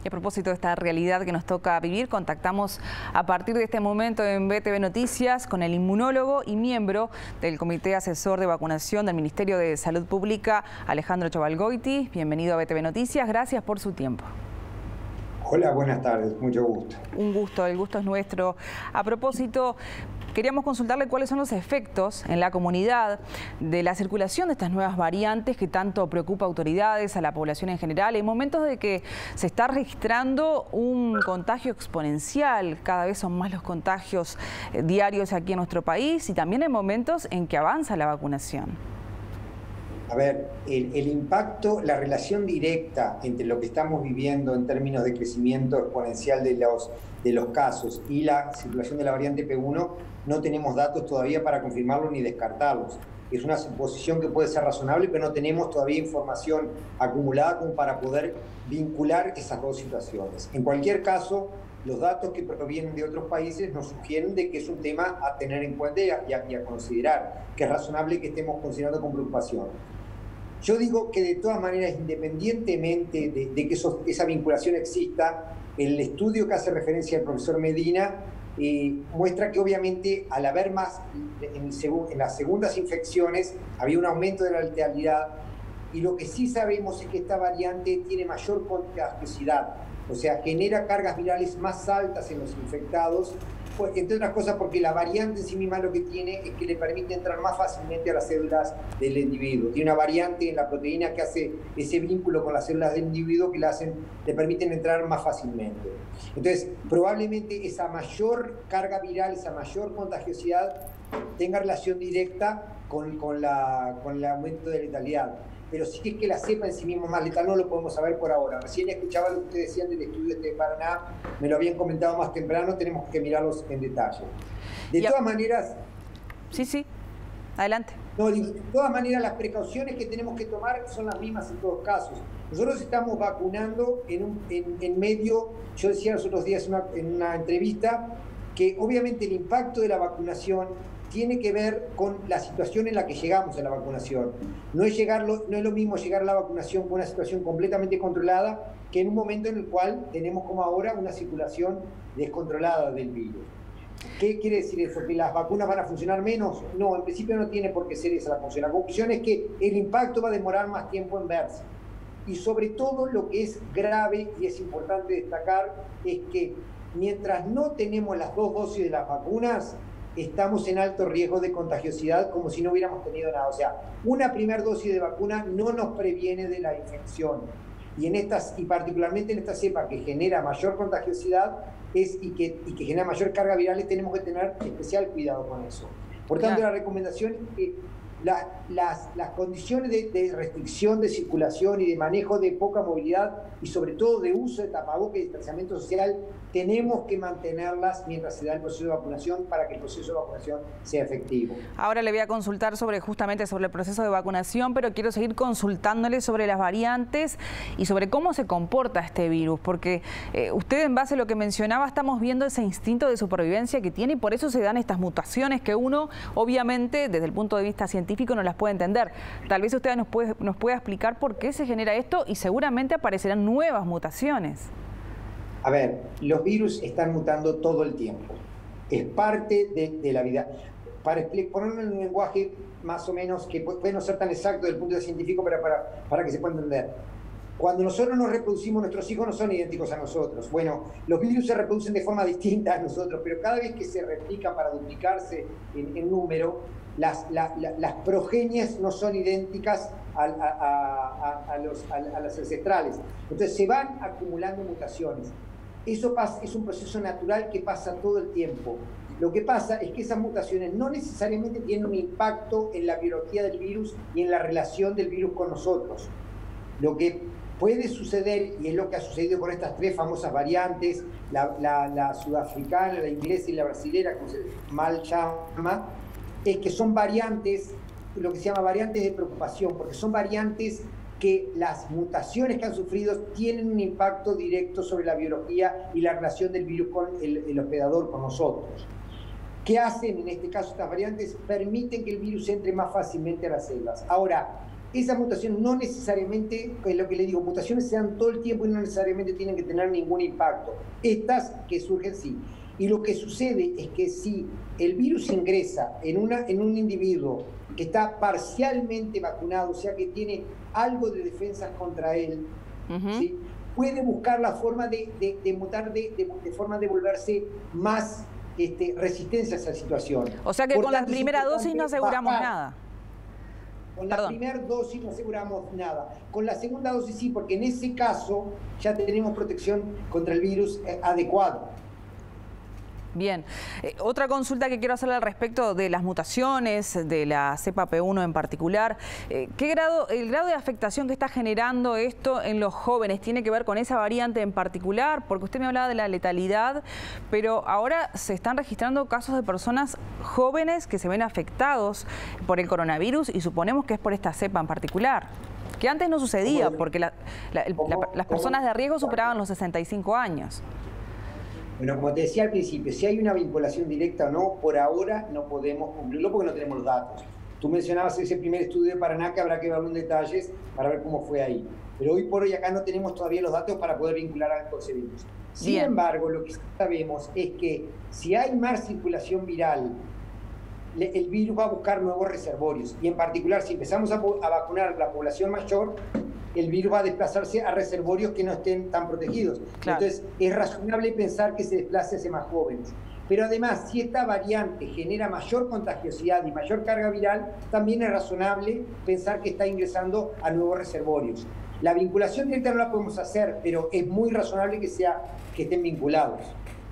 A propósito de esta realidad que nos toca vivir, contactamos a partir de este momento en BTV Noticias con el inmunólogo y miembro del Comité Asesor de Vacunación del Ministerio de Salud Pública, Alejandro Chavalgoiti. Bienvenido a BTV Noticias, gracias por su tiempo. Hola, buenas tardes, mucho gusto. Un gusto, el gusto es nuestro. A propósito, queríamos consultarle cuáles son los efectos en la comunidad de la circulación de estas nuevas variantes que tanto preocupa a autoridades, a la población en general, en momentos de que se está registrando un contagio exponencial. Cada vez son más los contagios diarios aquí en nuestro país y también en momentos en que avanza la vacunación. A ver, el impacto, la relación directa entre lo que estamos viviendo en términos de crecimiento exponencial de los casos y la circulación de la variante P1, no tenemos datos todavía para confirmarlo ni descartarlos. Es una suposición que puede ser razonable, pero no tenemos todavía información acumulada como para poder vincular esas dos situaciones. En cualquier caso, los datos que provienen de otros países nos sugieren de que es un tema a tener en cuenta y a considerar, que es razonable que estemos considerando con preocupación. Yo digo que de todas maneras, independientemente de que esa vinculación exista, el estudio que hace referencia al profesor Medina muestra que obviamente al haber más en las segundas infecciones había un aumento de la letalidad, y lo que sí sabemos es que esta variante tiene mayor contagiosidad, o sea, genera cargas virales más altas en los infectados, pues, entre otras cosas porque la variante en sí misma lo que tiene es que le permite entrar más fácilmente a las células del individuo. Tiene una variante en la proteína que hace ese vínculo con las células del individuo que le permiten entrar más fácilmente. Entonces, probablemente esa mayor carga viral, esa mayor contagiosidad tenga relación directa con el aumento de letalidad. Pero sí es que la cepa en sí misma más letal no lo podemos saber por ahora. Recién escuchaba lo que ustedes decían del estudio de Paraná, me lo habían comentado más temprano, tenemos que mirarlos en detalle. De todas maneras... Sí, adelante. No, de todas maneras, las precauciones que tenemos que tomar son las mismas en todos casos. Nosotros estamos vacunando en medio, yo decía los otros días en una entrevista, que obviamente el impacto de la vacunación tiene que ver con la situación en la que llegamos a la vacunación. No es lo mismo llegar a la vacunación con una situación completamente controlada que en un momento en el cual tenemos como ahora una circulación descontrolada del virus. ¿Qué quiere decir eso? ¿Que las vacunas van a funcionar menos? No, en principio no tiene por qué ser esa la conclusión. La conclusión es que el impacto va a demorar más tiempo en verse. Y sobre todo lo que es grave y es importante destacar es que mientras no tenemos las dos dosis de las vacunas, estamos en alto riesgo de contagiosidad como si no hubiéramos tenido nada. O sea, una primera dosis de vacuna no nos previene de la infección. Y particularmente en esta cepa que genera mayor contagiosidad y que genera mayor carga viral, tenemos que tener especial cuidado con eso. Por tanto, la recomendación es que las condiciones de restricción de circulación y de manejo de poca movilidad y sobre todo de uso de tapabocas y distanciamiento social tenemos que mantenerlas mientras se da el proceso de vacunación para que el proceso de vacunación sea efectivo. Ahora le voy a consultar justamente sobre el proceso de vacunación, pero quiero seguir consultándole sobre las variantes y sobre cómo se comporta este virus, porque usted, en base a lo que mencionaba, estamos viendo ese instinto de supervivencia que tiene y por eso se dan estas mutaciones que uno, obviamente, desde el punto de vista científico no las puede entender. Tal vez usted nos pueda explicar por qué se genera esto y seguramente aparecerán nuevas mutaciones. A ver, los virus están mutando todo el tiempo. Es parte de la vida. Para ponerlo en un lenguaje más o menos que puede no ser tan exacto desde el punto de vista científico, pero para que se pueda entender. Cuando nosotros nos reproducimos, nuestros hijos no son idénticos a nosotros. Bueno, los virus se reproducen de forma distinta a nosotros, pero cada vez que se replican para duplicarse en número, las progenies no son idénticas a las ancestrales. Entonces se van acumulando mutaciones. Eso es un proceso natural que pasa todo el tiempo. Lo que pasa es que esas mutaciones no necesariamente tienen un impacto en la biología del virus y en la relación del virus con nosotros. Lo que puede suceder, y es lo que ha sucedido con estas tres famosas variantes, la sudafricana, la inglesa y la brasilera, como se mal llama, es que son variantes, lo que se llama variantes de preocupación, porque son variantes que las mutaciones que han sufrido tienen un impacto directo sobre la biología y la relación del virus con el hospedador, con nosotros. ¿Qué hacen en este caso estas variantes? Permiten que el virus entre más fácilmente a las células. Ahora, Esas mutaciones no necesariamente, es lo que le digo, mutaciones se dan todo el tiempo y no necesariamente tienen que tener ningún impacto. Estas que surgen sí. Y lo que sucede es que si el virus ingresa en un individuo que está parcialmente vacunado, o sea que tiene algo de defensas contra él, ¿sí?, puede buscar la forma de mutar, de forma de volverse más resistencia a esa situación. O sea que con la primera dosis no aseguramos nada. Con la primera dosis no aseguramos nada. Con la segunda dosis sí, porque en ese caso ya tenemos protección contra el virus adecuado. Bien, otra consulta que quiero hacerle al respecto de las mutaciones, de la cepa P1 en particular. El grado de afectación que está generando esto en los jóvenes tiene que ver con esa variante en particular? Porque usted me hablaba de la letalidad, pero ahora se están registrando casos de personas jóvenes que se ven afectados por el coronavirus y suponemos que es por esta cepa en particular, que antes no sucedía porque las personas de riesgo superaban los 65 años. Bueno, como te decía al principio, si hay una vinculación directa o no, por ahora no podemos cumplirlo porque no tenemos los datos. Tú mencionabas ese primer estudio de Paraná, que habrá que verlo en detalles para ver cómo fue ahí. Pero hoy por hoy acá no tenemos todavía los datos para poder vincular a estos virus. Sin embargo, lo que sabemos es que si hay más circulación viral, el virus va a buscar nuevos reservorios. Y en particular, si empezamos a vacunar a la población mayor, el virus va a desplazarse a reservorios que no estén tan protegidos. Claro. Entonces, es razonable pensar que se desplace hacia más jóvenes. Pero además, si esta variante genera mayor contagiosidad y mayor carga viral, también es razonable pensar que está ingresando a nuevos reservorios. La vinculación directa no la podemos hacer, pero es muy razonable que estén vinculados.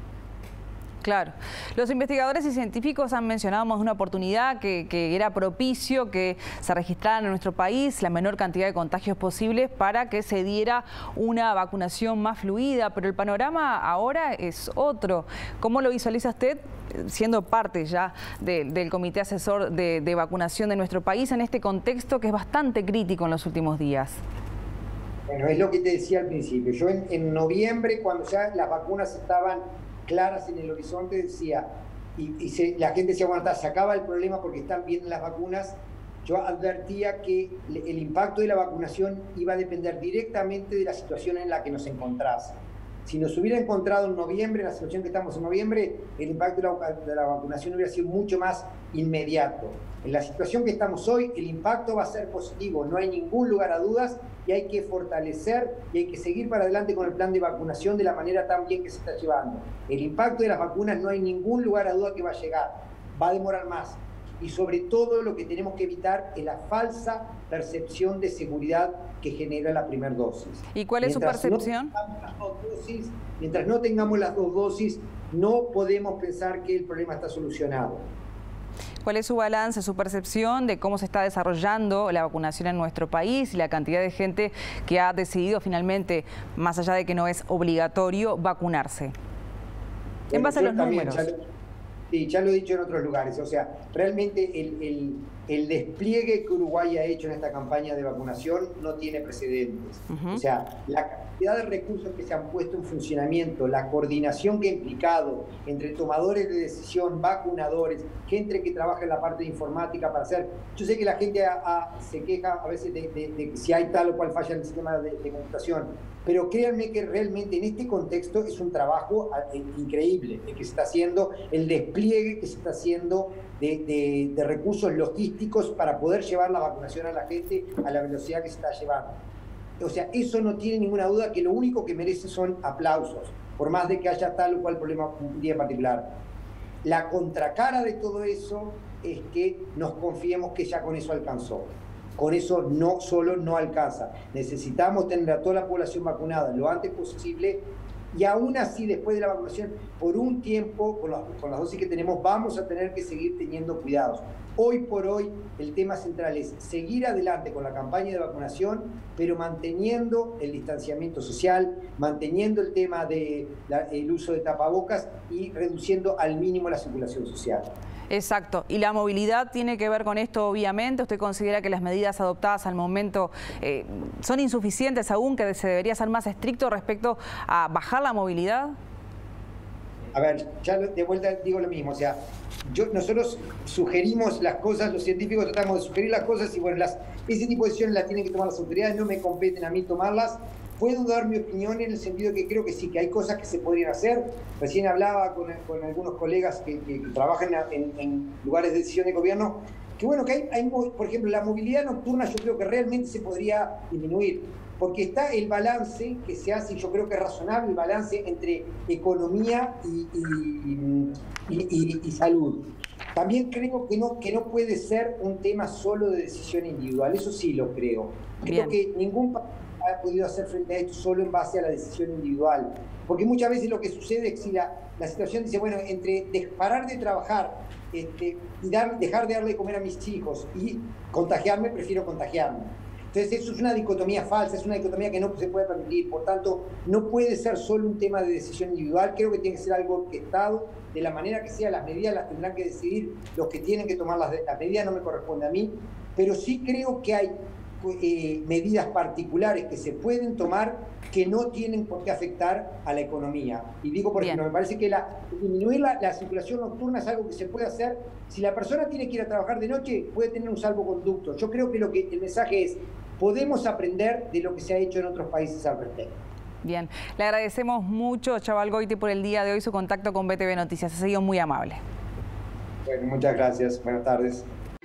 Claro. Los investigadores y científicos han mencionado más de una oportunidad que era propicio que se registraran en nuestro país la menor cantidad de contagios posibles para que se diera una vacunación más fluida, pero el panorama ahora es otro. ¿Cómo lo visualiza usted, siendo parte ya del comité asesor de vacunación de nuestro país en este contexto que es bastante crítico en los últimos días? Bueno, es lo que te decía al principio. Yo en noviembre, cuando ya las vacunas estaban claras en el horizonte, decía, la gente decía, bueno, se acaba el problema porque están bien las vacunas. Yo advertía que el impacto de la vacunación iba a depender directamente de la situación en la que nos encontrase. Si nos hubiera encontrado en noviembre, en la situación que estamos en noviembre, el impacto de la vacunación hubiera sido mucho más inmediato. En la situación que estamos hoy, el impacto va a ser positivo, no hay ningún lugar a dudas, y hay que fortalecer y hay que seguir para adelante con el plan de vacunación de la manera tan bien que se está llevando. El impacto de las vacunas no hay ningún lugar a duda que va a llegar, va a demorar más. Y sobre todo lo que tenemos que evitar es la falsa percepción de seguridad que genera la primera dosis. ¿Y cuál es su percepción? Mientras no tengamos las dos dosis, no podemos pensar que el problema está solucionado. ¿Cuál es su balance, su percepción de cómo se está desarrollando la vacunación en nuestro país y la cantidad de gente que ha decidido finalmente, más allá de que no es obligatorio, vacunarse? En base a los números. Sí, ya lo he dicho en otros lugares. O sea, realmente el despliegue que Uruguay ha hecho en esta campaña de vacunación no tiene precedentes. O sea, la cantidad de recursos que se han puesto en funcionamiento, la coordinación que ha implicado entre tomadores de decisión, vacunadores, gente que trabaja en la parte de informática para hacer... Yo sé que la gente se queja a veces de si hay tal o cual falla en el sistema de computación, pero créanme que realmente en este contexto es un trabajo increíble el que se está haciendo, el despliegue que se está haciendo de recursos logísticos para poder llevar la vacunación a la gente a la velocidad que se está llevando. O sea, eso no tiene ninguna duda que lo único que merece son aplausos, por más de que haya tal o cual problema un día en particular. La contracara de todo eso es que nos confiemos que ya con eso alcanzó. Con eso no solo no alcanza. Necesitamos tener a toda la población vacunada lo antes posible y aún así, después de la vacunación, por un tiempo, con las dosis que tenemos, vamos a tener que seguir teniendo cuidados. Hoy por hoy, el tema central es seguir adelante con la campaña de vacunación, pero manteniendo el distanciamiento social, manteniendo el tema del uso de tapabocas y reduciendo al mínimo la circulación social. Exacto. Y la movilidad tiene que ver con esto, obviamente. ¿Usted considera que las medidas adoptadas al momento son insuficientes aún, que se debería ser más estricto respecto a bajar la movilidad? A ver, ya de vuelta digo lo mismo. O sea, nosotros sugerimos las cosas, los científicos tratamos de sugerir las cosas y bueno, Ese tipo de decisiones las tienen que tomar las autoridades, no me competen a mí tomarlas. Puedo dar mi opinión en el sentido de que creo que sí, que hay cosas que se podrían hacer. Recién hablaba con algunos colegas que trabajan en lugares de decisión de gobierno, que bueno, que hay, por ejemplo, la movilidad nocturna yo creo que realmente se podría disminuir, porque está el balance que se hace, y yo creo que es razonable el balance entre economía y salud. También creo que no puede ser un tema solo de decisión individual, eso sí lo creo. Creo que ningún país ha podido hacer frente a esto solo en base a la decisión individual. Porque muchas veces lo que sucede es que si la situación dice, bueno, entre parar de trabajar y dejar de darle de comer a mis hijos y contagiarme, prefiero contagiarme. Entonces eso es una dicotomía falsa, es una dicotomía que no se puede permitir. Por tanto, no puede ser solo un tema de decisión individual. Creo que tiene que ser algo orquestado, de la manera que sea. Las medidas las tendrán que decidir los que tienen que tomar las medidas, no me corresponde a mí. Pero sí creo que hay medidas particulares que se pueden tomar que no tienen por qué afectar a la economía. Y digo, por ejemplo, me parece que disminuir la circulación nocturna es algo que se puede hacer. Si la persona tiene que ir a trabajar de noche, puede tener un salvoconducto. Yo creo que el mensaje es, podemos aprender de lo que se ha hecho en otros países al respecto. Bien, le agradecemos mucho, Chavalgoiti, por el día de hoy su contacto con BTV Noticias. Ha sido muy amable. Bueno, muchas gracias. Buenas tardes.